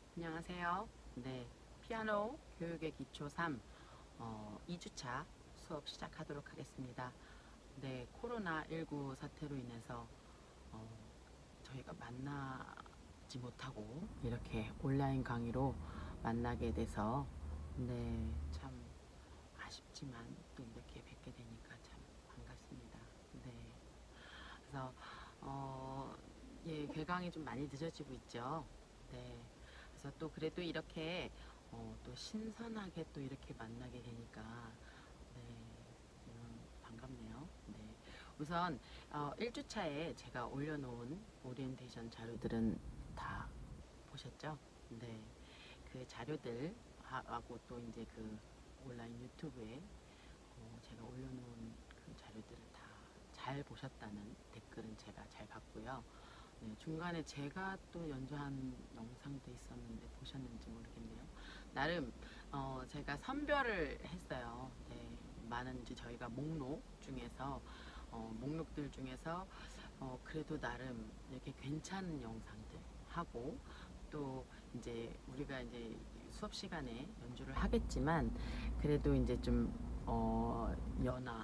안녕하세요. 네, 피아노 교육의 기초 3 2주차 수업 시작하도록 하겠습니다. 네, 코로나19 사태로 인해서 어, 저희가 만나지 못하고 이렇게 온라인 강의로 만나게 돼서 네, 참 아쉽지만 또 이렇게 뵙게 되니까 참 반갑습니다. 네, 그래서 예, 개강이 좀 많이 늦어지고 있죠. 네. 그래서 또 그래도 이렇게 또 신선하게 또 이렇게 만나게 되니까 네, 반갑네요. 네. 우선 1주차에 제가 올려놓은 오리엔테이션 자료들은 다 보셨죠? 네. 그 자료들 하고 또 이제 그 온라인 유튜브에 제가 올려놓은 그 자료들을 다 잘 보셨다는 댓글은 제가 잘 봤고요. 네, 중간에 제가 또 연주한 영상도 있었는데 보셨는지 모르겠네요. 나름 제가 선별을 했어요. 네, 많은 이제 저희가 목록 중에서 목록들 중에서 그래도 나름 이렇게 괜찮은 영상들 하고 또 이제 우리가 이제 수업 시간에 연주를 하겠지만 그래도 이제 좀 연하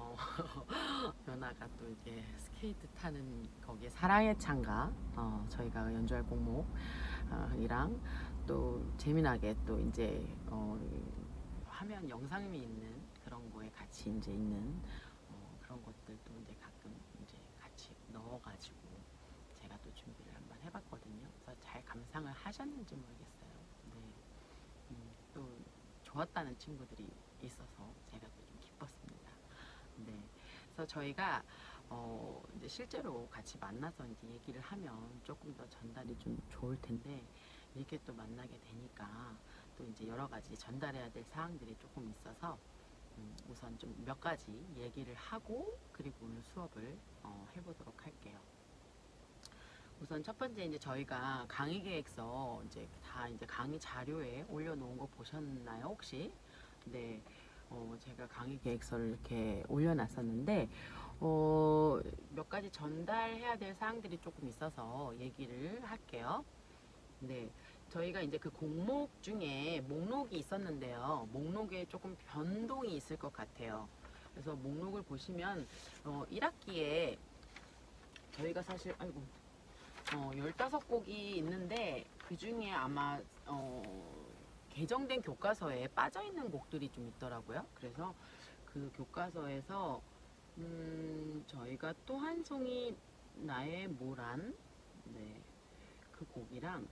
연아가 또 이제 스케이트 타는 거기에 사랑의 찬가 저희가 연주할 곡목이랑 또 재미나게 또 이제 화면 영상미 있는 그런 거에 같이 이제 있는 그런 것들도 이제 가끔 이제 같이 넣어가지고 제가 또 준비를 한번 해봤거든요. 그래서 잘 감상을 하셨는지 모르겠어요. 네, 또 좋았다는 친구들이 있어서 제가 또 좀 기뻤습니다. 네. 그래서 저희가 이제 실제로 같이 만나서 이제 얘기를 하면 조금 더 전달이 좀 좋을 텐데 이렇게 또 만나게 되니까 또 이제 여러 가지 전달해야 될 사항들이 조금 있어서 우선 좀 몇 가지 얘기를 하고 그리고 오늘 수업을 해보도록 할게요. 우선 첫 번째 이제 저희가 강의 계획서 이제 다 이제 강의 자료에 올려놓은 거 보셨나요 혹시? 네. 제가 강의 계획서를 이렇게 올려놨었는데 몇 가지 전달해야 될 사항들이 조금 있어서 얘기를 할게요. 네, 저희가 이제 그 곡목 중에 목록이 있었는데요. 목록에 조금 변동이 있을 것 같아요. 그래서 목록을 보시면 1학기에 저희가 사실 아이고 15곡이 있는데 그 중에 아마 개정된 교과서에 빠져있는 곡들이 좀 있더라고요. 그래서 그 교과서에서 저희가 또 한 송이 나의 모란 네, 그 곡이랑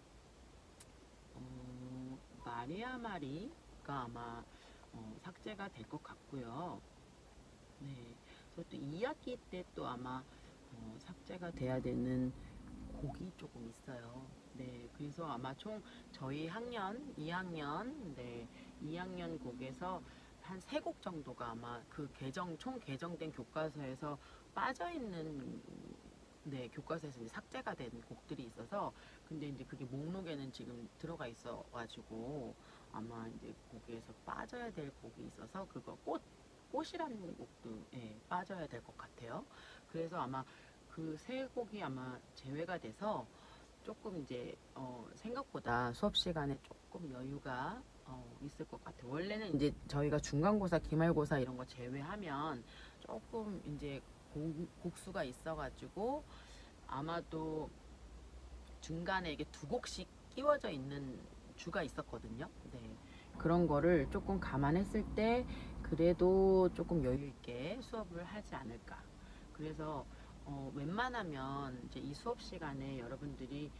마리아 마리가 아마 삭제가 될 것 같고요. 네, 그래서 또 2학기 때 또 아마 삭제가 돼야 되는 곡이 조금 있어요. 네, 그래서 아마 총 저희 학년 2학년 네 2학년 곡에서 한 3곡 정도가 아마 그 총 개정된 교과서에서 빠져 있는 네 교과서에서 이제 삭제가 된 곡들이 있어서 근데 이제 그게 목록에는 지금 들어가 있어 가지고 아마 이제 거기에서 빠져야 될 곡이 있어서 그거 꽃이라는 곡도 예, 빠져야 될 것 같아요. 그래서 아마 그 세 곡이 아마 제외가 돼서 조금 이제 생각보다 수업 시간에 조금 여유가 있을 것 같아요. 원래는 이제 저희가 중간고사, 기말고사 이런 거 제외하면 조금 이제 곡수가 있어가지고 아마도 중간에 이게 2곡씩 끼워져 있는 주가 있었거든요. 네. 그런 거를 조금 감안했을 때 그래도 조금 여유 있게 수업을 하지 않을까. 그래서 웬만하면 이제 이 수업 시간에 여러분들이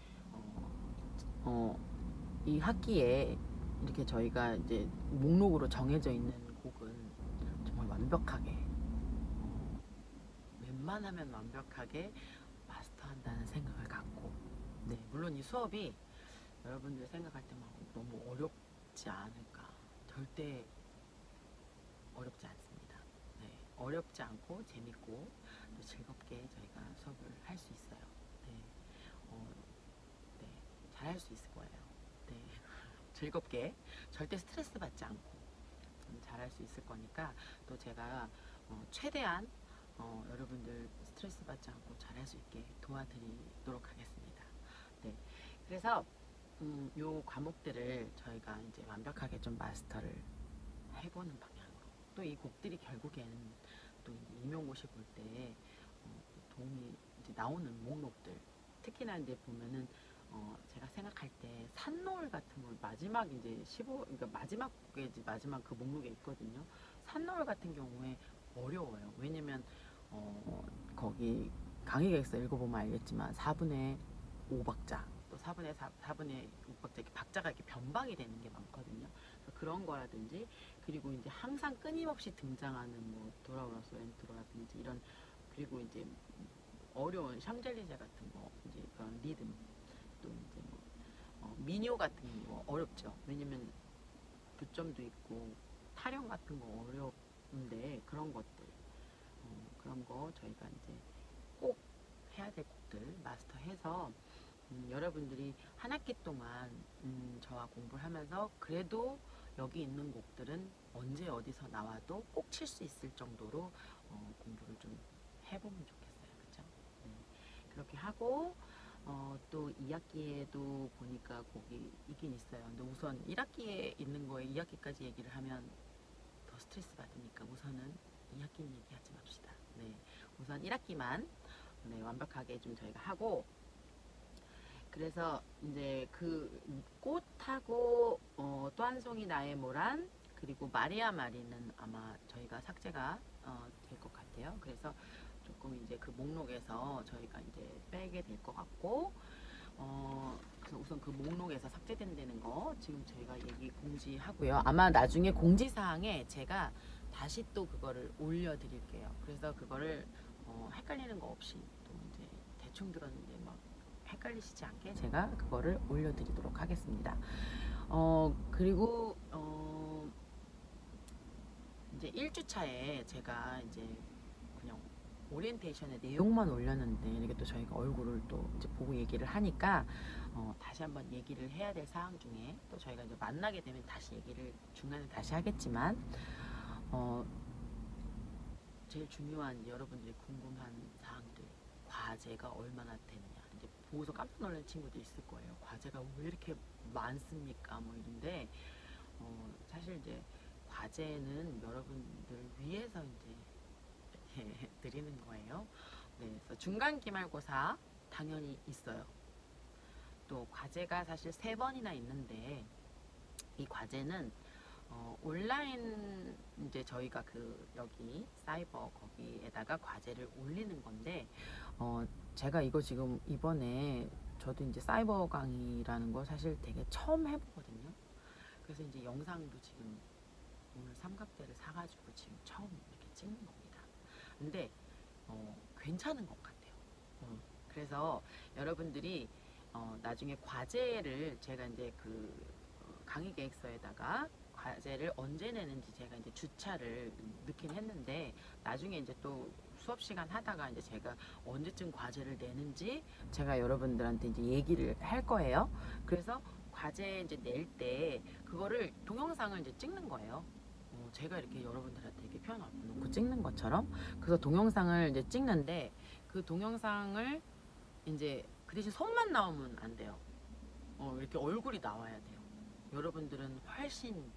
이 학기에 이렇게 저희가 이제 목록으로 정해져 있는 곡은 정말 완벽하게 웬만하면 완벽하게 마스터한다는 생각을 갖고 네 물론 이 수업이 여러분들 생각할 때만 너무 어렵지 않을까 절대 어렵지 않습니다. 네, 어렵지 않고 재밌고 또 즐겁게 저희가 수업을 할 수 있어요. 네, 어, 네, 잘 할 수 있을 거예요. 네, 즐겁게 절대 스트레스 받지 않고 잘 할 수 있을 거니까 또 제가 최대한 여러분들 스트레스 받지 않고 잘 할 수 있게 도와드리도록 하겠습니다. 네, 그래서 요 과목들을 저희가 이제 완벽하게 좀 마스터를 해보는 방향으로 또 이 곡들이 결국엔 또 이제 임용고시 볼 때 도움이 이제 나오는 목록들 특히나 이제 보면은 제가 생각할 때 산노을 같은 걸 마지막 이제 15 그러니까 마지막에 이제 마지막 그 목록에 있거든요. 산노을 같은 경우에 어려워요. 왜냐면 거기 강의객서 읽어보면 알겠지만 4분의 5박자 또 4분의 4분의 6박자 이렇게 박자가 이렇게 변박이 되는 게 많거든요. 그래서 그런 거라든지 그리고 이제 항상 끊임없이 등장하는 뭐 돌아오라 소엔트로라든지 이런 그리고 이제 어려운 샹젤리제 같은 거 이제 그런 리듬 또 이제 뭐 민요 같은 거 어렵죠. 왜냐면 교점도 있고 타령 같은 거 어려운데 그런 것들 그런 거 저희가 이제 꼭 해야 될 곡들 마스터해서 여러분들이 한 학기 동안 저와 공부를 하면서 그래도 여기 있는 곡들은 언제 어디서 나와도 꼭 칠 수 있을 정도로 공부를 좀 해보면 좋겠어요. 그렇죠? 네. 그렇게 하고 또 2학기에도 보니까 곡이 있긴 있어요. 근데 우선 1학기에 있는 거에 2학기까지 얘기를 하면 더 스트레스 받으니까 우선은 2학기 얘기하지 맙시다. 네. 우선 1학기만 네, 완벽하게 좀 저희가 하고 그래서 이제 그 꽃하고 또 한 송이 나의 모란 그리고 마리아 마리는 아마 저희가 삭제가 될 것 같아요. 그래서 조금 이제 그 목록에서 저희가 이제 빼게 될 것 같고 그래서 우선 그 목록에서 삭제된다는 거 지금 저희가 얘기 공지하고요. 아마 나중에 공지사항에 제가 다시 또 그거를 올려드릴게요. 그래서 그거를 헷갈리는 거 없이 또 이제 대충 들었는데 막 헷갈리시지 않게 제가 그거를 올려드리도록 하겠습니다. 그리고 이제 1주차에 제가 이제 그냥 오리엔테이션의 내용만 올렸는데 이렇게 또 저희가 얼굴을 또 이제 보고 얘기를 하니까 다시 한번 얘기를 해야 될 사항 중에 또 저희가 이제 만나게 되면 다시 얘기를 중간에 다시 하겠지만 제일 중요한 여러분들이 궁금한 사항들 과제가 얼마나 되느냐 이제 보고서 깜짝 놀란 친구도 있을 거예요. 과제가 왜 이렇게 많습니까? 뭐 이런데 사실 이제 과제는 여러분들 위해서 이제 드리는 거예요. 네, 그래서 중간 기말고사 당연히 있어요. 또 과제가 사실 3번이나 있는데 이 과제는 온라인 이제 저희가 그 여기 사이버 거기에다가 과제를 올리는 건데 제가 이거 지금 이번에 저도 이제 사이버 강의라는 거 사실 되게 처음 해보거든요. 그래서 이제 영상도 지금 오늘 삼각대를 사가지고 지금 처음 이렇게 찍는 겁니다. 근데 괜찮은 것 같아요. 그래서 여러분들이 나중에 과제를 제가 이제 그 강의 계획서에다가 과제를 언제 내는지 제가 이제 주차를 넣긴 했는데 나중에 이제 또 수업 시간 하다가 이제 제가 언제쯤 과제를 내는지 제가 여러분들한테 이제 얘기를 할 거예요. 그래서 과제 이제 낼 때 그거를 동영상을 이제 찍는 거예요. 제가 이렇게 여러분들한테 이렇게 펴놓고 찍는 것처럼 그래서 동영상을 이제 찍는데 그 동영상을 이제 그 대신 손만 나오면 안 돼요. 이렇게 얼굴이 나와야 돼요. 여러분들은 훨씬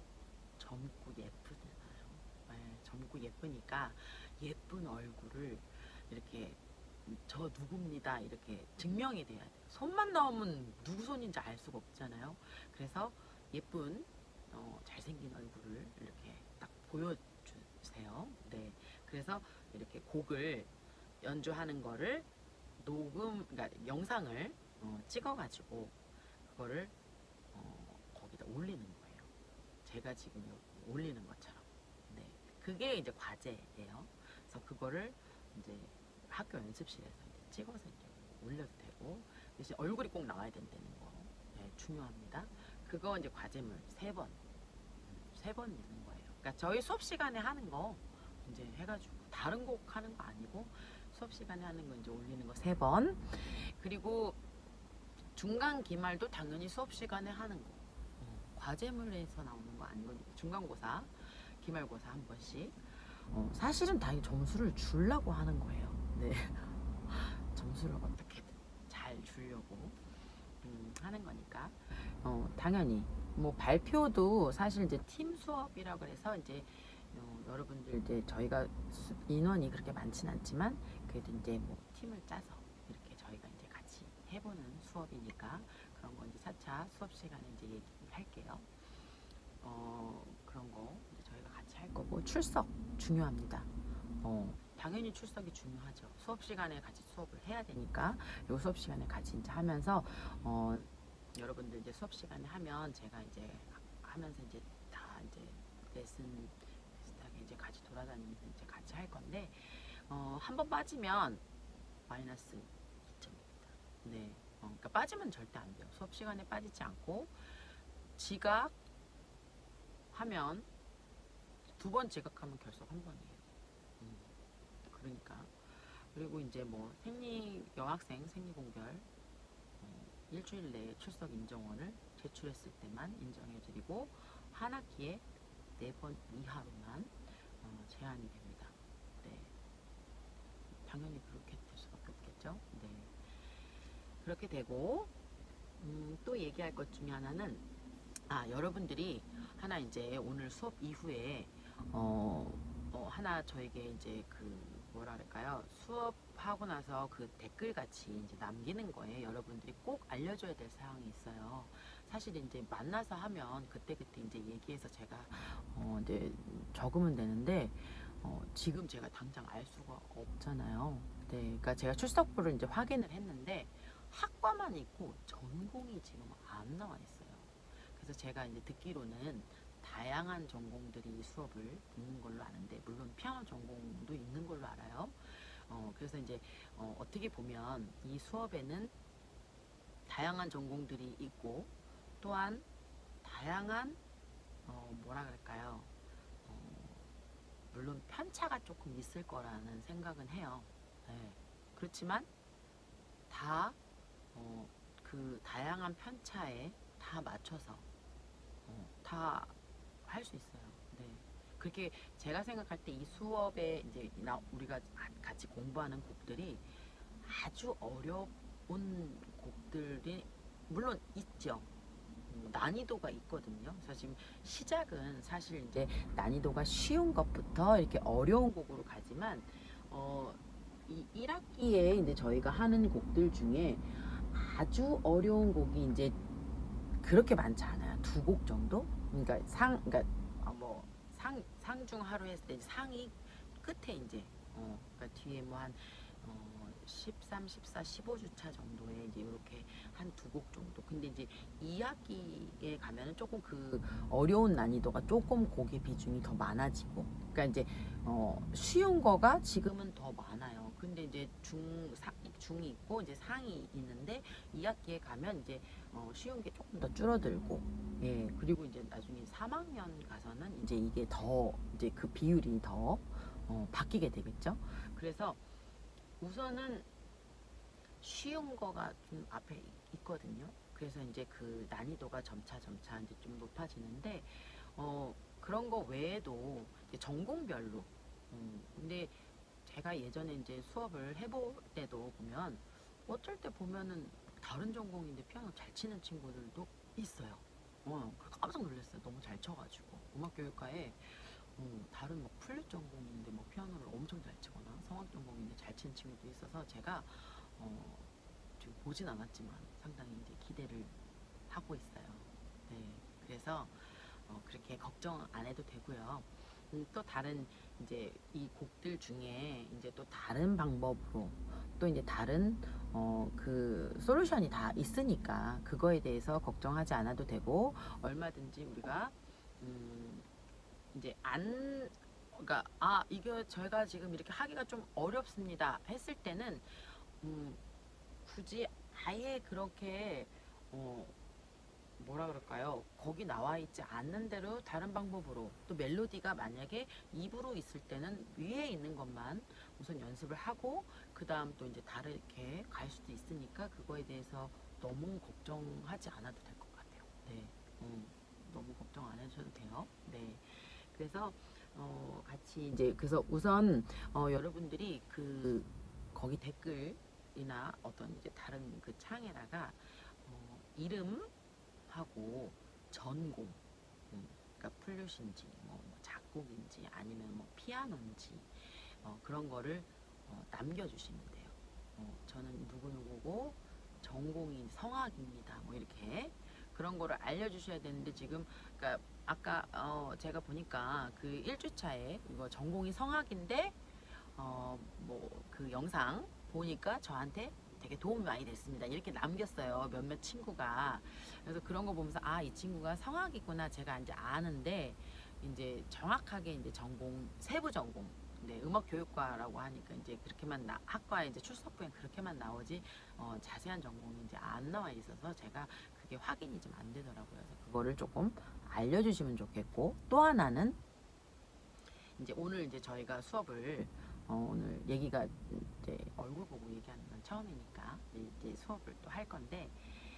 젊고 예쁘잖아요. 네, 젊고 예쁘니까 예쁜 얼굴을 이렇게 저 누굽니다 이렇게 증명이 돼야 돼요. 손만 나오면 누구 손인지 알 수가 없잖아요. 그래서 예쁜 잘생긴 얼굴을 이렇게 딱 보여주세요. 네, 그래서 이렇게 곡을 연주하는 거를 그러니까 영상을 찍어가지고 그거를 거기다 올리는 거예요. 제가 지금 여기 올리는 것처럼. 네, 그게 이제 과제예요. 그래서 그거를 이제 학교 연습실에서 이제 찍어서 이제 올려도 되고 대신 얼굴이 꼭 나와야 된다는 거 네, 중요합니다. 그거 이제 과제물 3번 내는 거예요. 그러니까 저희 수업 시간에 하는 거 이제 해가지고 다른 곡 하는 거 아니고 수업 시간에 하는 거 이제 올리는 거 3번 그리고 중간 기말도 당연히 수업 시간에 하는 거 과제물에서 나오는 거 아니거든요. 중간고사 기말고사 한 번씩 사실은 다 점수를 주려고 하는 거예요. 네. 점수를 어떻게든 잘 주려고 하는 거니까 당연히 뭐 발표도 사실 이제 팀 수업이라고 해서 이제 여러분들 이제 저희가 인원이 그렇게 많진 않지만 그래도 이제 뭐 팀을 짜서 이렇게 저희가 이제 같이 해보는 수업이니까 그런 거 이제 차차 수업 시간에 이제 얘기를 할게요. 그런 거 이제 저희가 같이 할 거고 출석 중요합니다. 당연히 출석이 중요하죠. 수업 시간에 같이 수업을 해야 되니까 요 수업 시간에 같이 이제 하면서 여러분들 이제 수업 시간에 하면 제가 이제 하면서 이제 다 이제 레슨 비슷하게 이제 같이 돌아다니면서 이제 같이 할 건데 한 번 빠지면 마이너스 2점입니다. 네, 그러니까 빠지면 절대 안 돼요. 수업 시간에 빠지지 않고 지각 하면 2번 지각하면 결석 1번이에요. 그러니까 그리고 이제 뭐 여학생 생리공별 일주일 내에 출석 인정원을 제출했을 때만 인정해드리고 한 학기에 4번 이하로만 제한이 됩니다. 네, 당연히 그렇게 될 수밖에 없겠죠. 네, 그렇게 되고 또 얘기할 것 중에 하나는 여러분들이 하나 이제 오늘 수업 이후에 하나 저에게 이제 그 뭐라 그럴까요? 수업하고 나서 그 댓글 같이 이제 남기는 거에 여러분들이 꼭 알려줘야 될 사항이 있어요. 사실 이제 만나서 하면 그때그때 이제 얘기해서 제가 이제 적으면 되는데 지금 제가 당장 알 수가 없잖아요. 네, 그러니까 제가 출석부를 이제 확인을 했는데 학과만 있고 전공이 지금 안 나와 있어요. 그래서 제가 이제 듣기로는 다양한 전공들이 수업을 듣는 걸로 아는데 물론 피아노 전공도 있는 걸로 알아요. 그래서 이제 어떻게 보면 이 수업에는 다양한 전공들이 있고 또한 다양한 뭐라 그럴까요? 물론 편차가 조금 있을 거라는 생각은 해요. 네. 그렇지만 다 그 다양한 편차에 다 맞춰서 다 할 수 있어요. 네. 그렇게 제가 생각할 때 이 수업에 이제 우리가 같이 공부하는 곡들이 아주 어려운 곡들이 물론 있죠. 난이도가 있거든요. 그래서 지금 시작은 사실 이제 난이도가 쉬운 것부터 이렇게 어려운 곡으로 가지만 이 1학기에 이제 저희가 하는 곡들 중에 아주 어려운 곡이 이제 그렇게 많지 않아요. 2곡 정도? 그러니까 상중 하루 했을 때 상이 끝에 이제 그러니까 뒤에 뭐 한 13, 14, 15주차 정도에 이제 이렇게 한 2곡 정도. 근데 이제 2학기에 가면은 조금 그 어려운 난이도가 조금 곡의 비중이 더 많아지고. 그러니까 이제 쉬운 거가 지금은 더 많아요. 근데 이제 중이 있고 이제 상이 있는데 2학기에 가면 이제 쉬운 게 조금 더 줄어들고, 예, 그리고 이제 나중에 3학년 가서는 이제 이게 더 이제 그 비율이 더 바뀌게 되겠죠. 그래서 우선은 쉬운 거가 좀 앞에 있거든요. 그래서 이제 그 난이도가 점차 이제 좀 높아지는데 그런 거 외에도 이제 전공별로 근데 제가 예전에 이제 수업을 해볼 때도 보면 어쩔 때 보면은 다른 전공인데 피아노 잘 치는 친구들도 있어요. 깜짝 놀랐어요. 너무 잘 쳐가지고 음악교육과에 다른 뭐 플룻 전공인데 뭐 피아노를 엄청 잘 치거나 성악 전공인데 잘 치는 친구도 있어서 제가 지금 보진 않았지만 상당히 이제 기대를 하고 있어요. 네, 그래서 그렇게 걱정 안 해도 되고요. 또 다른 이제 이 곡들 중에 이제 또 다른 방법으로 또 이제 다른 그 솔루션이 다 있으니까 그거에 대해서 걱정하지 않아도 되고 얼마든지 우리가 이제 그러니까 이거 저희가 지금 이렇게 하기가 좀 어렵습니다 했을 때는 굳이 아예 그렇게 뭐라 그럴까요? 거기 나와 있지 않는 대로 다른 방법으로 또 멜로디가 만약에 2부로 있을 때는 위에 있는 것만 우선 연습을 하고 그 다음 또 이제 다르게 갈 수도 있으니까 그거에 대해서 너무 걱정하지 않아도 될 것 같아요. 네, 너무 걱정 안 해주셔도 돼요. 네, 그래서 같이 이제 그래서 우선 여러분들이 거기 댓글이나 어떤 이제 다른 그 창에다가 이름하고 전공, 그러니까 플룻인지 뭐 작곡인지 아니면 뭐 피아노인지 그런 거를 남겨주시면 돼요. 저는 누구누구고 전공이 성악입니다. 뭐 이렇게 그런 거를 알려주셔야 되는데 지금 그러니까 아까 제가 보니까 그 1주차에 이거 전공이 성악인데 뭐 그 영상 보니까 저한테 되게 도움이 많이 됐습니다. 이렇게 남겼어요. 몇몇 친구가. 그래서 그런 거 보면서 아, 이 친구가 성악이구나 제가 이제 아는데 이제 정확하게 이제 전공 세부 전공 네, 음악교육과라고 하니까 이제 그렇게만 학과에 이제 출석부에 그렇게만 나오지 자세한 전공이 이제 안 나와 있어서 제가 그게 확인이 좀 안 되더라고요. 그래서 그거를 조금 알려주시면 좋겠고 또 하나는 이제 오늘 이제 저희가 수업을 오늘 얘기가 이제 얼굴 보고 얘기하는 건 처음이니까 이제 수업을 또 할 건데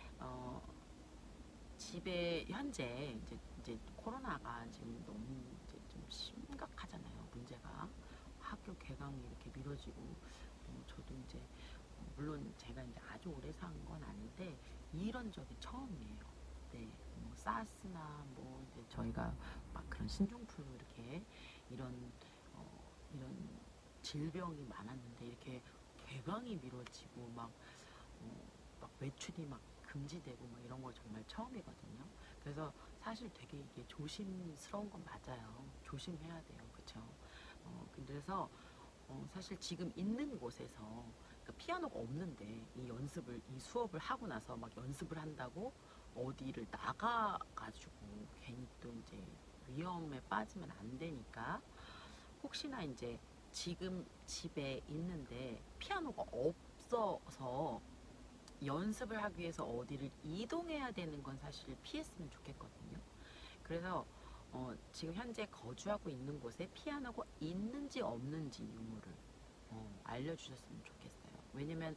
집에 현재 이제 코로나가 지금 너무 이제 좀 심각하잖아요. 문제가 학교 개강이 이렇게 미뤄지고 저도 이제 물론 제가 이제 아주 오래 산 건 아닌데 이런 적이 처음이에요. 네, 뭐 사스나 뭐 이제 저희가 막 그런 신종플루 이렇게 이런 이런 질병이 많았는데 이렇게 개강이 미뤄지고 막 외출이 막 금지되고 막 이런 거 정말 처음이거든요. 그래서 사실 되게 이게 조심스러운 건 맞아요. 조심해야 돼요. 그쵸? 그래서 사실 지금 있는 곳에서 그러니까 피아노가 없는데 이 수업을 하고 나서 막 연습을 한다고 어디를 나가가지고 괜히 또 이제 위험에 빠지면 안 되니까 혹시나 이제 지금 집에 있는데 피아노가 없어서 연습을 하기 위해서 어디를 이동해야 되는 건 사실 피했으면 좋겠거든요. 그래서 지금 현재 거주하고 있는 곳에 피아노가 있는지 없는지 유무를 알려주셨으면 좋겠어요. 왜냐면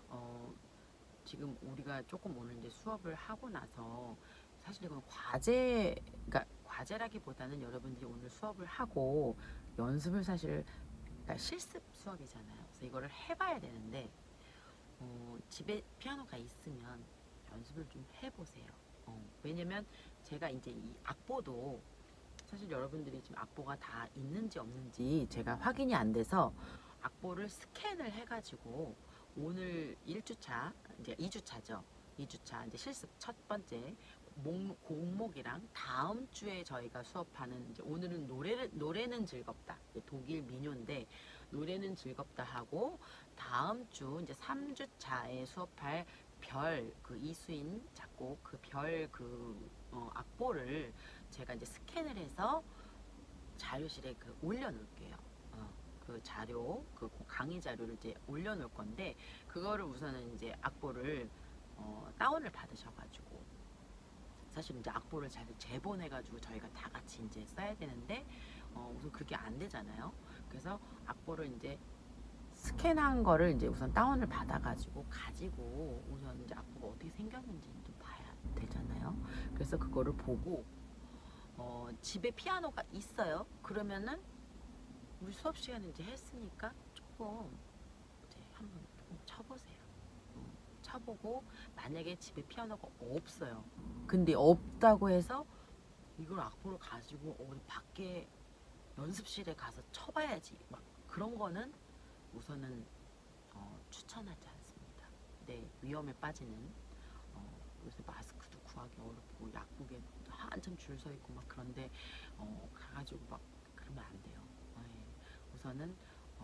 지금 우리가 조금 오늘 이제 수업을 하고 나서 사실 이건 그러니까 과제라기보다는 여러분들이 오늘 수업을 하고 연습을 사실 그러니까 실습 수업이잖아요. 그래서 이거를 해봐야 되는데 집에 피아노가 있으면 연습을 좀 해보세요. 왜냐면 제가 이제 이 악보도 사실 여러분들이 지금 악보가 다 있는지 없는지 제가 확인이 안 돼서 악보를 스캔을 해가지고 오늘 1주차 이제 2주차죠. 2주차 이제 실습 첫 번째 곡목이랑 다음 주에 저희가 수업하는 이제 오늘은 노래는 즐겁다. 독일 민요인데 노래는 즐겁다 하고 다음 주 이제 3주차에 수업할 별 그 이수인 작곡 그 별 그 악보를 제가 이제 스캔을 해서 자료실에 그 올려놓을게요. 그 자료, 그 강의 자료를 이제 올려놓을 건데 그거를 우선은 이제 악보를 다운을 받으셔가지고 사실 이제 악보를 잘 재본해가지고 저희가 다 같이 이제 써야 되는데 우선 그게 안 되잖아요. 그래서 악보를 이제 스캔한 거를 이제 우선 다운을 받아가지고 가지고 우선 이제 악보가 어떻게 생겼는지 좀 봐야 되잖아요. 그래서 그거를 보고 집에 피아노가 있어요. 그러면은 우리 수업 시간에 이제 했으니까 조금 이제 한번 조금 쳐보세요. 쳐보고 만약에 집에 피아노가 없어요. 근데 없다고 해서 이걸 악보를 가지고 어디 밖에 연습실에 가서 쳐봐야지 막 그런 거는 우선은 추천하지 않습니다. 네, 위험에 빠지는 요새 마스크도 구하기 어렵고 약국에 한참 줄 서 있고 막 그런데 가가지고 막 그러면 안 돼요. 네, 우선은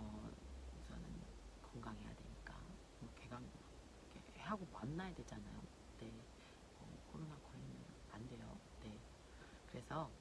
건강해야 되니까 개강 이렇게 하고 만나야 되잖아요. 네, 코로나 걸리면 안 돼요. 네, 그래서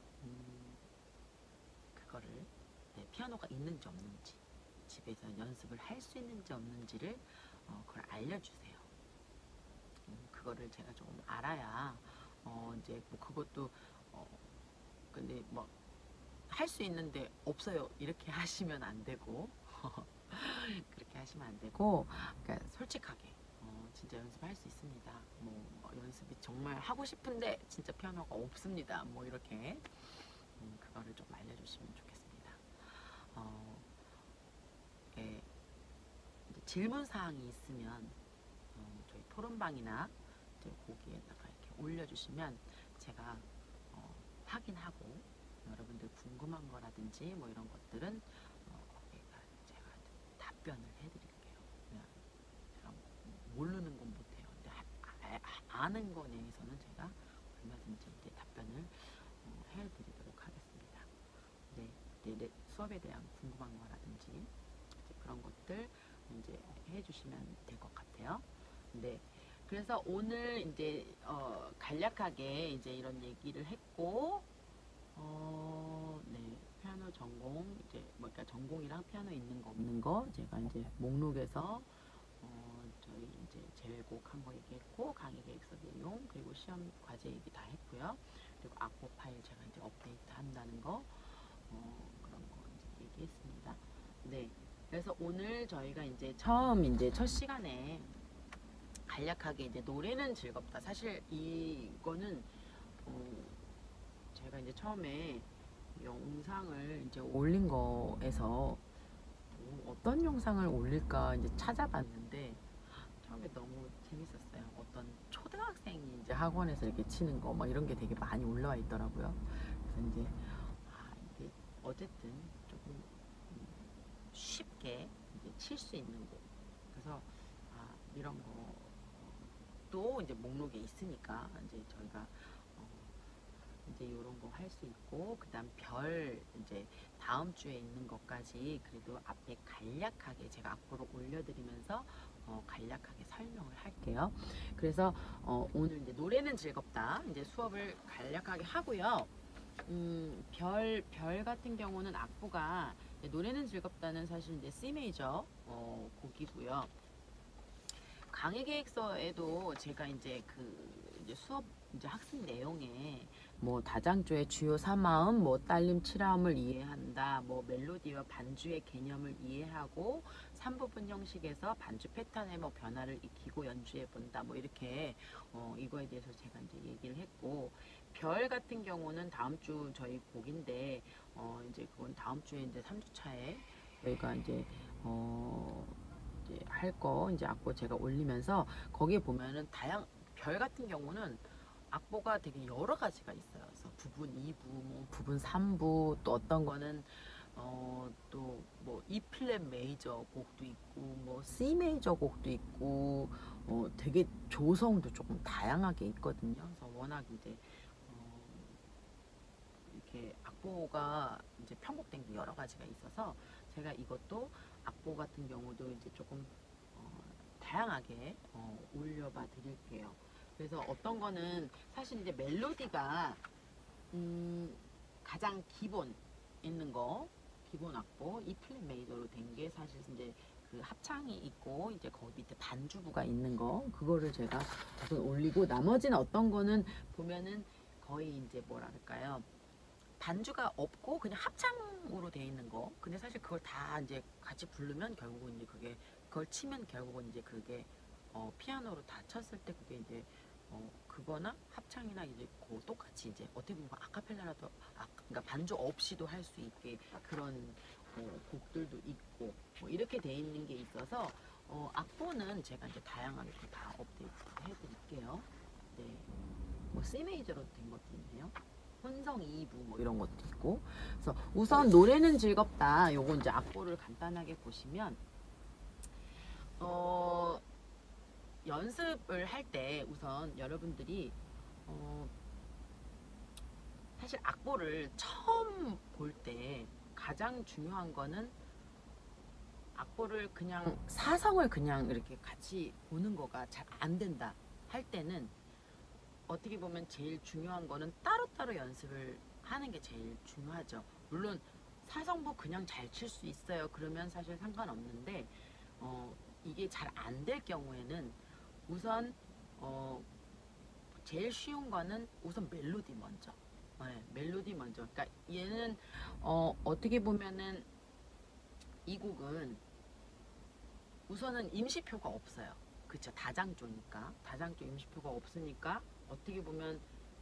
그거를 네, 피아노가 있는지 없는지 집에서 연습을 할 수 있는지 없는지를 그걸 알려주세요. 그거를 제가 조금 알아야 이제 뭐 그것도 근데 뭐 할 수 있는데 없어요 이렇게 하시면 안 되고 그렇게 하시면 안 되고 그러니까 솔직하게 진짜 연습할 수 있습니다. 뭐 연습이 정말 하고 싶은데 진짜 피아노가 없습니다. 뭐 이렇게 그거를 좀 알려주시면 좋겠습니다. 예, 이제 질문 사항이 있으면 저희 토론방이나 이제 거기에다가 이렇게 올려주시면 제가 확인하고 여러분들 궁금한 거라든지 뭐 이런 것들은 거기가 제가 답변을 해드릴게요. 그냥 제가 모르는 건 못해요. 근데 아는 거에 대해서는 제가 얼마든지 이제 답변을 해드리도록 하겠습니다. 네, 네, 수업에 대한 궁금한 거라든지 이제 그런 것들 이제 해주시면 될 것 같아요. 네. 그래서 오늘 이제 간략하게 이제 이런 얘기를 했고, 네, 피아노 전공 이제 뭐 그러니까 전공이랑 피아노 있는 거 없는 거 제가 이제 목록에서 저희 이제 제외곡 한 거 얘기했고, 강의 계획서 내용, 그리고 시험 과제 얘기 다 했고요. 그리고 악보 파일 제가 이제 업데이트 한다는 거, 그런 거 이제 얘기했습니다. 네. 그래서 오늘 저희가 이제 첫 시간에 간략하게 이제 노래는 즐겁다. 사실 이거는 제가 이제 처음에 영상을 이제 올린 거에서 어떤 영상을 올릴까 이제 찾아봤는데 처음에 너무 재밌었어요. 어떤 초등학생이 이제 학원에서 이렇게 치는 거 막 이런 게 되게 많이 올라와 있더라고요. 그래서 이제 이게 어쨌든 조금 쉽게 이제 칠 수 있는 곡. 그래서 이런 거도 이제 목록에 있으니까 이제 저희가 이제 이런 거 할 수 있고, 그다음 별 이제 다음 주에 있는 것까지 그래도 앞에 간략하게 제가 앞으로 올려드리면서 간략하게 설명을 할게요. 그래서 오늘 이제 노래는 즐겁다 이제 수업을 간략하게 하고요. 별 같은 경우는 악보가 노래는 즐겁다는 사실 이제 C 메이저 곡이고요. 강의 계획서에도 제가 이제 이제 수업 이제 학습 내용에 뭐 다장조의 주요 3마음, 뭐 딸림 7화음을 이해한다, 뭐 멜로디와 반주의 개념을 이해하고 3부분 형식에서 반주 패턴의 뭐 변화를 익히고 연주해 본다, 뭐 이렇게 이거에 대해서 제가 이제 얘기를 했고, 별 같은 경우는 다음 주 저희 곡인데 이제 그건 다음 주에 이제 3주차에 저희가 이제 이제 할 거 이제 악보 제가 올리면서 거기에 보면은 별 같은 경우는 악보가 되게 여러 가지가 있어요. 그래서 부분 2부, 뭐 부분 3부, 또 어떤 거는 또 뭐 E 플랫 메이저 곡도 있고, 뭐 C 메이저 곡도 있고, 되게 조성도 조금 다양하게 있거든요. 그래서 워낙 이제 이렇게 악보가 이제 편곡된 게 여러 가지가 있어서 제가 이것도 악보 같은 경우도 이제 조금 다양하게 올려봐 드릴게요. 그래서 어떤 거는 사실 이제 멜로디가 가장 기본 있는 거, 기본 악보 E 플랫 메이저로 된 게 사실 이제 그 합창이 있고 이제 거기 밑에 반주부가 있는 거, 그거를 제가 우선 올리고, 나머지는 어떤 거는 보면은 거의 이제 뭐랄까요, 반주가 없고 그냥 합창으로 돼 있는 거. 근데 사실 그걸 다 이제 같이 부르면 결국은 이제 그걸 치면 결국은 이제 그게 피아노로 다 쳤을 때 그게 이제 그거나 합창이나 이제 똑같이 이제 어떻게 보면 아카펠라라도 그러니까 반주 없이도 할 수 있게 그런 곡들도 있고 뭐 이렇게 돼 있는 게 있어서 악보는 제가 이제 다양하게 다 업데이트 해드릴게요. 네, 뭐 C 메이저로 된 것도 있네요. 혼성 2부 뭐 이런 것도 있고. 그래서 우선 노래는 즐겁다. 요거 이제 악보를 간단하게 보시면 연습을 할 때 우선 여러분들이 사실 악보를 처음 볼 때 가장 중요한 거는 악보를 그냥 사성을 그냥 이렇게 같이 보는 거가 잘 안 된다 할 때는 어떻게 보면 제일 중요한 거는 따로따로 연습을 하는 게 제일 중요하죠. 물론 사성부 그냥 잘 칠 수 있어요. 그러면 사실 상관없는데 이게 잘 안 될 경우에는 우선 제일 쉬운 거는 우선 멜로디 먼저. 네, 멜로디 먼저. 그러니까 얘는 어떻게 보면은 이 곡은 우선은 임시표가 없어요. 그쵸? 다장조니까. 다장조 임시표가 없으니까 어떻게 보면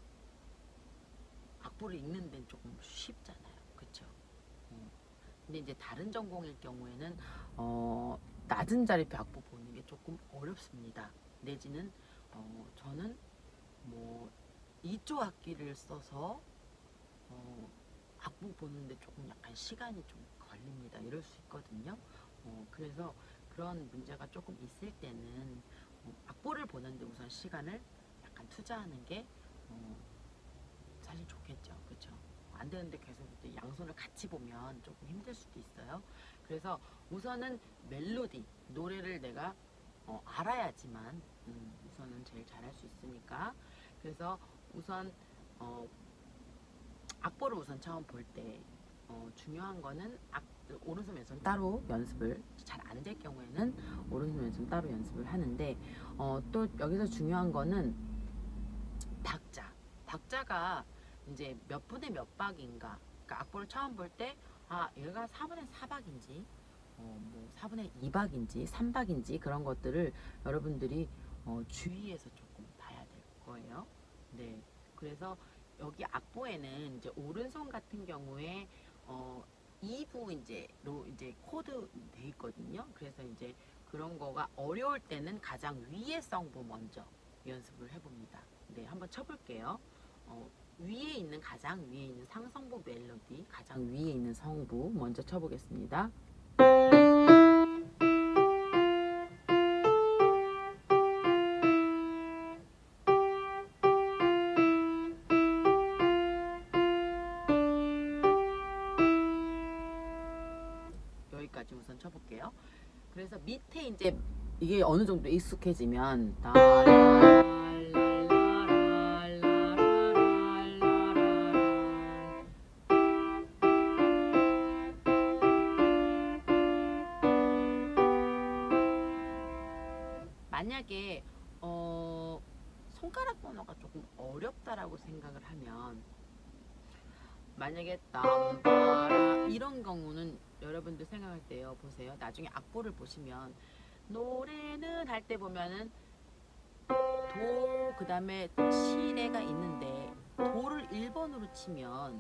악보를 읽는 데는 조금 쉽잖아요. 그쵸? 근데 이제 다른 전공일 경우에는 낮은 자리표 악보 보는 게 조금 어렵습니다. 내지는 저는 뭐 2조 악기를 써서 악보 보는데 조금 약간 시간이 좀 걸립니다. 이럴 수 있거든요. 그래서 그런 문제가 조금 있을 때는 악보를 보는데 우선 시간을 약간 투자하는 게 사실 좋겠죠. 그렇죠? 안 되는데 계속 양손을 같이 보면 조금 힘들 수도 있어요. 그래서 우선은 멜로디, 노래를 내가 알아야지만 우선은 제일 잘할 수 있으니까. 그래서 우선 악보를 우선 처음 볼 때 중요한 거는 오른손 왼손 따로 연습을 잘 안 될 경우에는 오른손 왼손 따로 연습을 하는데 또 여기서 중요한 거는 박자가 이제 몇 분의 몇 박인가. 그러니까 악보를 처음 볼 때 얘가 4분의 4박인지 뭐 4분의 2박인지 3박인지 그런 것들을 여러분들이 주의해서 조금 봐야 될 거예요. 네, 그래서 여기 악보에는 이제 오른손 같은 경우에 2부 이제로 이제 코드 돼 있거든요. 그래서 이제 그런 거가 어려울 때는 가장 위의 성부 먼저 연습을 해봅니다. 네, 한번 쳐볼게요. 가장 위에 있는 상성부 멜로디, 가장 위에 있는 성부 먼저 쳐보겠습니다. 여기까지 우선 쳐볼게요. 그래서 밑에 이제 이게 어느 정도 익숙해지면 만약에 손가락 번호가 조금 어렵다라고 생각을 하면 만약에 땀바라 이런 경우는 여러분들 생각할 때요. 보세요. 나중에 악보를 보시면 노래는 할 때 보면은 도 그다음에 시레가 있는데 도를 1번으로 치면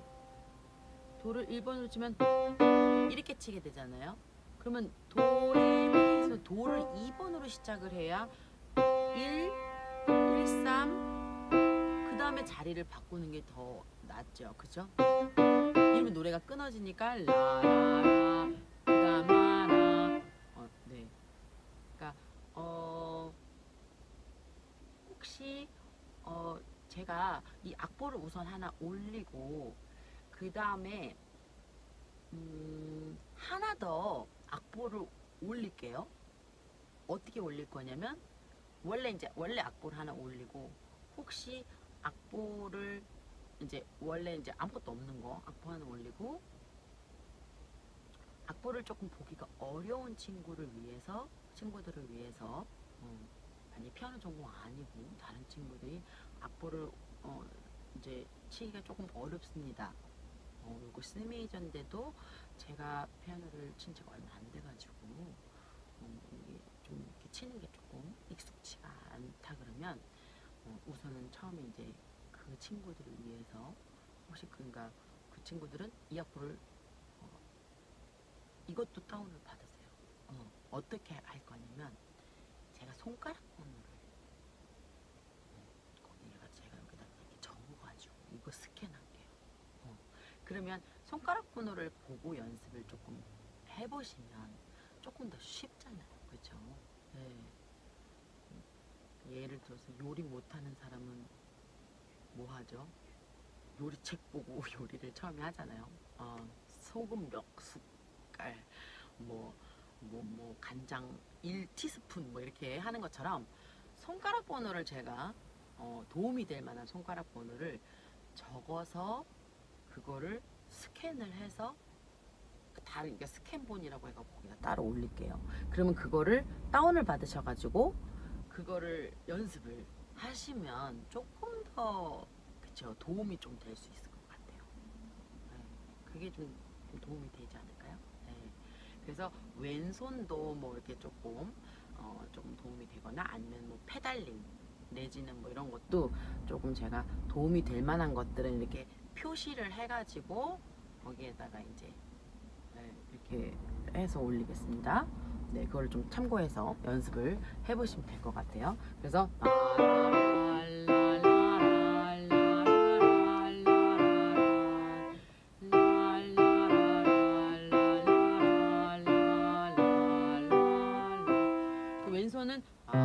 이렇게 치게 되잖아요. 그러면 도레미에서 도를 2번으로 시작을 해야 1, 1, 3 그 다음에 자리를 바꾸는 게 더 낫죠. 그죠? 이러면 노래가 끊어지니까 라라라 그다음 라라 네. 그러니까 혹시 제가 이 악보를 우선 하나 올리고 그 다음에 하나 더 악보를 올릴게요. 어떻게 올릴 거냐면 원래 악보를 하나 올리고 혹시 악보를 원래 아무것도 없는 거 악보 하나 올리고 악보를 조금 보기가 어려운 친구들을 위해서 아니 피아노 전공 아니고 다른 친구들이 악보를 이제 치기가 조금 어렵습니다. 이거 C 메이저인데도 제가 피아노를 친 지가 얼마 안 돼가지고 이게 좀 이렇게 치는 게 조금 익숙치가 않다 그러면 우선은 처음에 이제 그 친구들을 위해서 혹시 그러니까 그 친구들은 이 악보를 이것도 다운을 받으세요. 어떻게 할 거냐면 제가 손가락 번호를 거기다가 제가 여기다 이렇게 적어가지고 이거 스캔할게요. 그러면 손가락 번호를 보고 연습을 조금 해보시면 조금 더 쉽잖아요. 그렇죠? 네. 예를 들어서 요리 못하는 사람은 뭐 하죠? 요리책 보고 요리를 처음에 하잖아요. 소금 몇 숟갈, 뭐 간장 1티스푼 뭐 이렇게 하는 것처럼 손가락 번호를 제가 도움이 될 만한 손가락 번호를 적어서 그거를 스캔을 해서 다른 스캔본이라고 해서 거기다 따로 올릴게요. 그러면 그거를 다운을 받으셔가지고 그거를 연습을 하시면 조금 더 그쵸 도움이 좀 될 수 있을 것 같아요. 네, 그게 좀 도움이 되지 않을까요? 네, 그래서 왼손도 뭐 이렇게 조금 도움이 되거나 아니면 뭐 페달링 내지는 뭐 이런 것도 조금 제가 도움이 될 만한 것들은 이렇게 표시를 해가지고 거기에다가 이제 이렇게 해서 올리겠습니다. 네, 그걸 좀 참고해서 연습을 해보시면 될 것 같아요. 그래서 왼손은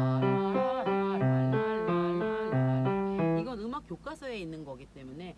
이건 음악 교과서에 있는 거기 때문에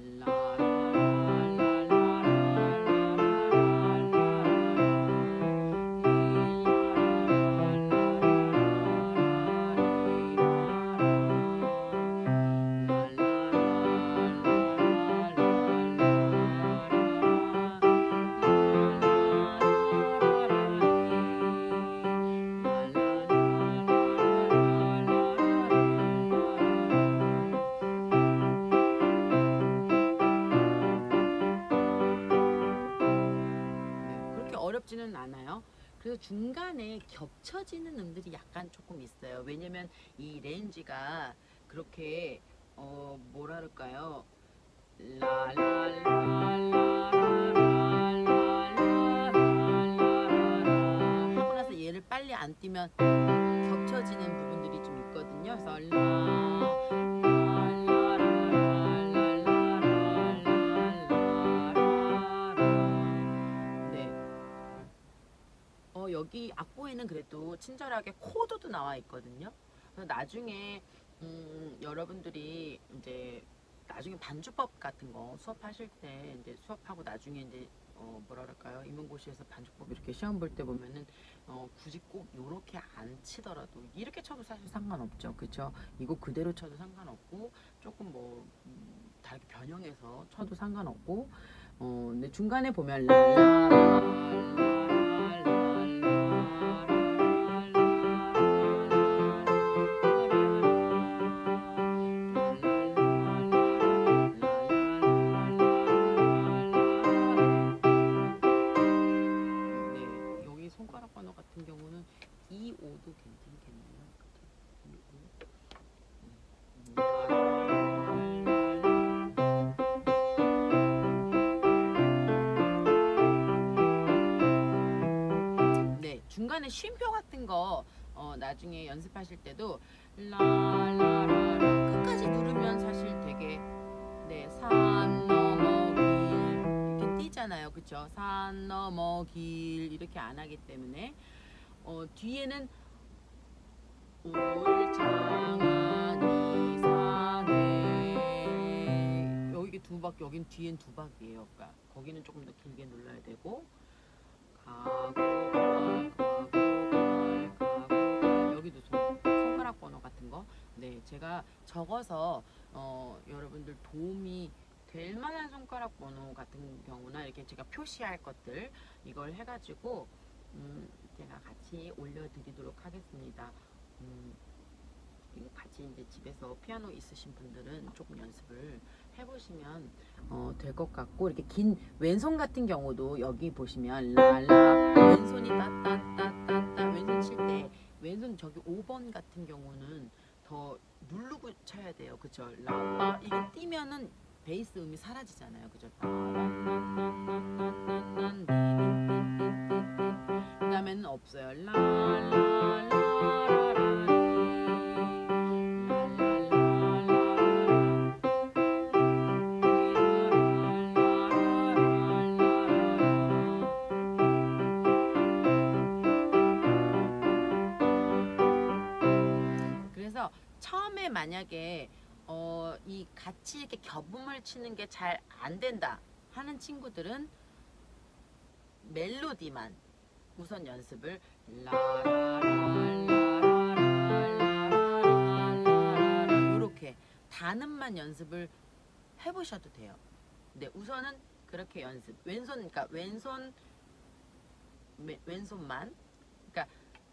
그렇게 어렵지는 않아요. 그래서 중간에 겹쳐지는 음들이 약간 조금 있어요. 왜냐면 이 레인지가 그렇게 뭐랄까요? 하고 나서 얘를 빨리 안 뛰면 겹쳐지는 부분들이 좀 있거든요. 그래서 네. 여기 악보에는 그래도 친절하게 코드도 나와 있거든요. 그래서 나중에 여러분들이 이제 나중에 반주법 같은 거 수업하실 때 이제 수업하고 나중에 이제 뭐랄까요, 임용고시에서 반주법 이렇게 시험 볼 때 보면은 굳이 꼭 요렇게 안 치더라도 이렇게 쳐도 사실 상관없죠, 그쵸? 이거 그대로 쳐도 상관없고 조금 뭐 다르게 변형해서 쳐도 상관없고 근데 중간에 보면 네, 여기 손가락 번호 같은 경우는 2, 5도 괜찮겠네요. 네, 중간에 쉼표 같은 거 나중에 연습하실 때도 라라라라 끝까지 누르면 사실 되게 네, 산 넘어 길 이렇게 뛰잖아요, 그쵸? 산 넘어 길 이렇게 안 하기 때문에 뒤에는 울창한 이 산에 여기 두 박, 여긴 뒤엔 두 박이에요. 그러니까 거기는 조금 더 길게 눌러야 되고 가고 여기도 손가락 번호 같은 거. 네, 제가 적어서 여러분들 도움이 될 만한 손가락 번호 같은 경우나 이렇게 제가 표시할 것들 이걸 해가지고 제가 같이 올려드리도록 하겠습니다. 이거 같이 이제 집에서 피아노 있으신 분들은 조금 연습을 해보시면 될 것 같고, 이렇게 긴 왼손 같은 경우도 여기 보시면 라라 왼손이 따따따따따 왼손 칠 때 왼손 저기 5번 같은 경우는 더 누르고 쳐야 돼요, 그쵸? 라빠 이게 뛰면은 베이스 음이 사라지잖아요, 그죠? 그 다음에는 없어요. 그래서 처음에 만약에 이 같이 이렇게 겹음을 치는 게 잘 안 된다 하는 친구들은 멜로디만 우선 연습을 이렇게 단음만 연습을 해보셔도 돼요. 근데 우선은 그렇게 연습. 왼손, 그러니까 왼손만. 그러니까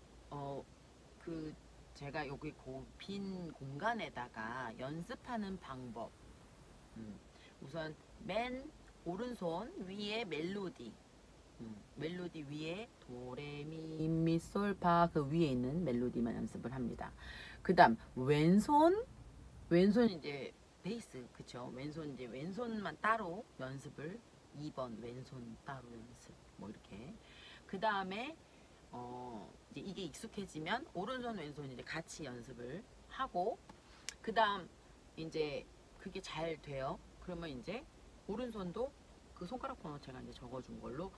그 제가 여기 빈 공간에다가 연습하는 방법. 우선 맨 오른손 위에 멜로디. 멜로디 위에 도레미미솔파 그 위에 있는 멜로디만 연습을 합니다. 그 다음 왼손 이제 베이스, 그쵸? 왼손 이제 왼손만 따로 연습을 2번 왼손 따로 연습 뭐 이렇게. 그 다음에 이제 이게 익숙해지면 오른손 왼손 이제 같이 연습을 하고 그다음 이제 그게 잘 돼요. 그러면 이제 오른손도 그 손가락 번호 제가 이제 적어준 걸로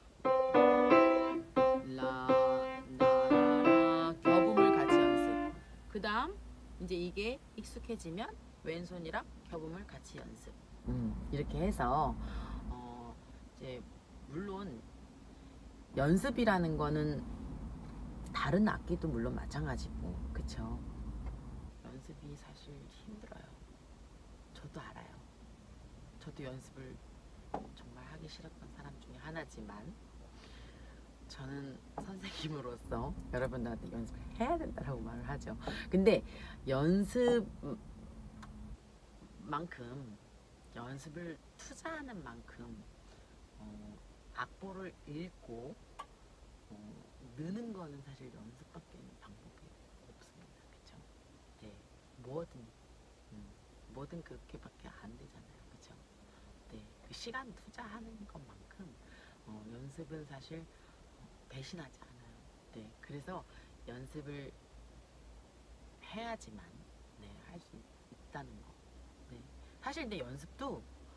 라라라 겹음을 같이 연습. 그다음 이제 이게 익숙해지면 왼손이랑 겹음을 같이 연습. 이렇게 해서 이제 물론 연습이라는 거는 다른 악기도 물론 마찬가지고 그쵸? 연습이 사실 힘들어요. 저도 알아요. 저도 연습을 정말 하기 싫었던 사람 중에 하나지만 저는 선생님으로서 여러분들한테 연습을 해야 된다고 말을 하죠. 근데 연습을 투자하는 만큼 악보를 읽고 느는 거는 사실 연습밖에 방법이 없습니다. 그쵸? 네, 뭐든 그렇게밖에 안 되잖아요. 그쵸? 네, 그 시간 투자하는 것만큼 연습은 사실 배신하지 않아요. 네, 그래서 연습을 해야지만 네, 할 수 있다는 거. 네, 사실 근데 연습도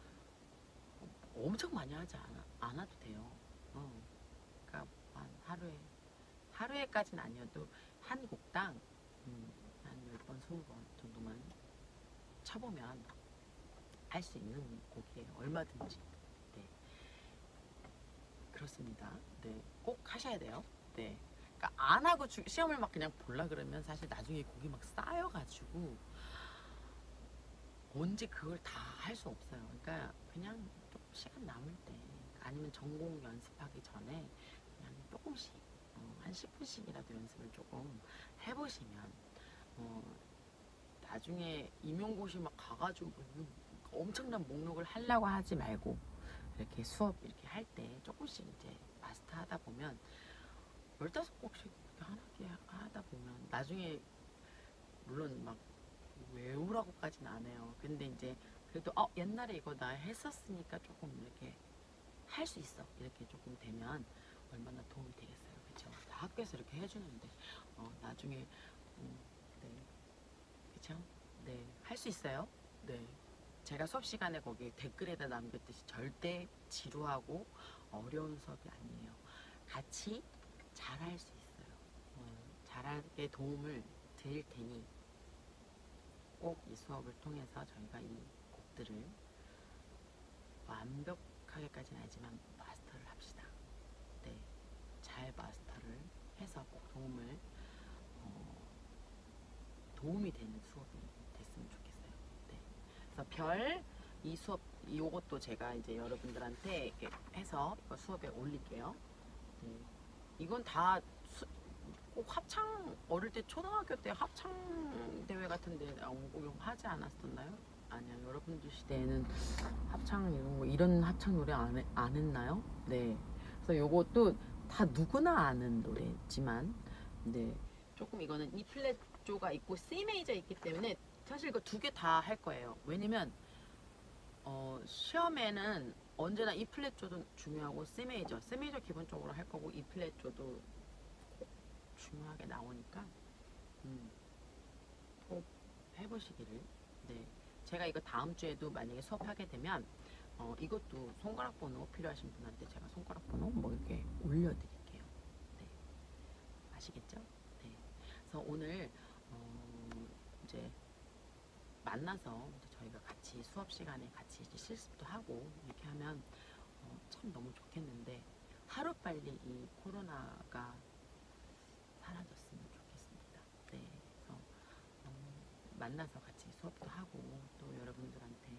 엄청 많이 하지 않아도 돼요. 그러니까 한 하루에까지는 아니어도 한 곡당 한 10번, 20번 정도만 쳐보면 할 수 있는 곡이에요. 얼마든지. 네. 그렇습니다. 네. 꼭 하셔야 돼요. 네. 그러니까 안 하고 시험을 막 그냥 볼라 그러면 사실 나중에 곡이 막 쌓여가지고 언제 그걸 다 할 수 없어요. 그러니까 그냥 좀 시간 남을 때 아니면 전공 연습하기 전에 그냥 조금씩 한 10분씩이라도 연습을 조금 해보시면 나중에 임용고시 막 가가지고 엄청난 목록을 하려고 하지 말고 이렇게 수업 이렇게 할 때 조금씩 이제 마스터하다 보면 15곡씩 이렇게 하다 보면 나중에 물론 막 외우라고까지는 안 해요. 근데 이제 그래도 옛날에 이거 나 했었으니까 조금 이렇게 할 수 있어 이렇게 조금 되면 얼마나 도움이 되겠어요. 그쵸? 학교에서 이렇게 해주는데 나중에 네, 그쵸? 네, 할 수 있어요. 네, 제가 수업 시간에 거기 댓글에다 남겼듯이 절대 지루하고 어려운 수업이 아니에요. 같이 잘할 수 있어요. 잘하게 도움을 드릴 테니 꼭 이 수업을 통해서 저희가 이 곡들을 완벽하게까지는 아니지만 마스터를 합시다. 네, 잘 마스터를 해서 꼭 도움이 되는 수업이 됐으면 좋겠어요. 네, 그래서 이 수업 이것도 제가 이제 여러분들한테 이렇게 해서 수업에 올릴게요. 네, 이건 다 꼭 합창 어릴 때 초등학교 때 합창 대회 같은데 하지 않았었나요? 아니요, 여러분들 시대에는 합창 이런 합창 노래 안 했나요? 네, 그래서 요것도 다 누구나 아는 노래지만 네, 조금 이거는 E 플랫조가 있고 C 메이저 있기 때문에 사실 이거 두 개 다 할 거예요. 왜냐면 시험에는 언제나 E 플랫조도 중요하고 C 메이저 기본적으로 할 거고 E 플랫조도 중요하게 나오니까 꼭 해보시기를. 네, 제가 이거 다음 주에도 만약에 수업하게 되면 이것도 손가락 번호 필요하신 분한테 제가 손가락 번호 뭐 이렇게 올려드릴게요. 네, 아시겠죠? 네, 그래서 오늘 이제 만나서 이제 저희가 같이 수업 시간에 같이 이제 실습도 하고 이렇게 하면 참 너무 좋겠는데 하루빨리 이 코로나가 사라졌으면 좋겠습니다. 네, 그래서 만나서 같이 수업도 하고 또 여러분들한테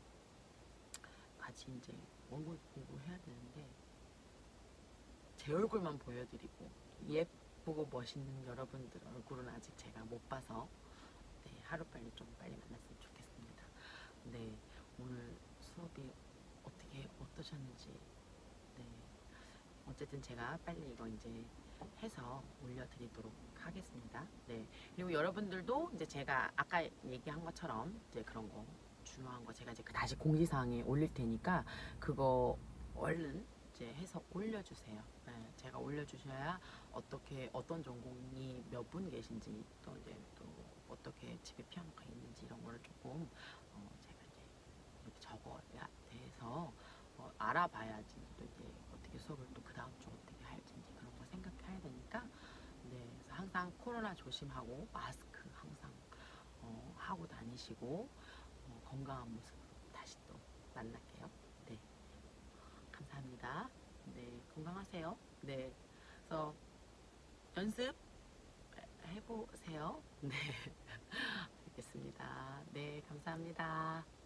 같이 이제 원고 공부해야 되는데 제 얼굴만 보여드리고 예쁘고 멋있는 여러분들 얼굴은 아직 제가 못 봐서 네, 하루빨리 좀 빨리 만났으면 좋겠습니다. 네, 오늘 수업이 어떠셨는지 네, 어쨌든 제가 빨리 이거 이제 해서 올려드리도록 하겠습니다. 네, 그리고 여러분들도 이제 제가 아까 얘기한 것처럼 이제 그런 거 중요한 거 제가 이제 다시 공지사항에 올릴 테니까 그거 얼른 이제 해서 올려주세요. 네, 제가 올려주셔야 어떻게 어떤 전공이 몇 분 계신지 또 이제 또 어떻게 집에 피아노가 있는지 이런 거를 조금 제가 이제 이렇게 적어야 돼서 알아봐야지 또 이제 어떻게 수업을 또 그 다음 주 어떻게 할지 이제 그런 거 생각해야 되니까 네 그래서 항상 코로나 조심하고 마스크 항상 하고 다니시고 건강한 모습으로 다시 또 만날게요. 네 감사합니다. 네 건강하세요. 네 그래서 연습 해보세요. 네 알겠습니다. 네 감사합니다.